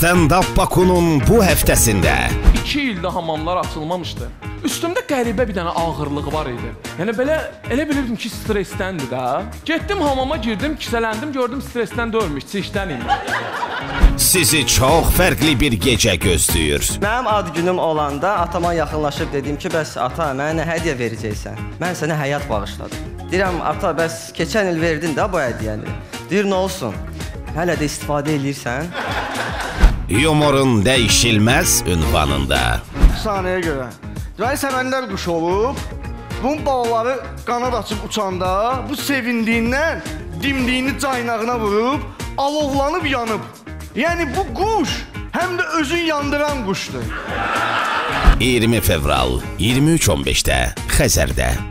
Stand-up Baku'nun bu həftəsində 2 ildə hamamlar açılmamışdı. Üstümdə qəribə bir dənə ağırlıq var idi. Yəni elə bilirdim ki, stressdəndir də. Getdim hamama girdim, kisələndim, gördüm stressdən deyilmiş, çişdən imiş. sizi çox fərqli bir gecə gözləyir. Mənim ad günüm olanda atama yaxınlaşıb dedim ki, bəs ata, mənə nə hədiyyə verəcəksən? Mən sənə həyat bağışladım. Deyirəm, ata, bəs keçən il verdin də bu hədiyyəni. Deyir, nə olsun? Hələ də istifadə edirsən. Yumorun dəyişilməz ünvanında. Saniyəyə görə. Deməli, səməndər quş olub, bunun balaları qanad açıb uçanda, bu sevindiyindən dimdiyini caynağına vurub, alovlanıb yanıb. Yəni bu quş həm də özün yandıran quşdur. 20 fevral 23:15-də Xəzərdə.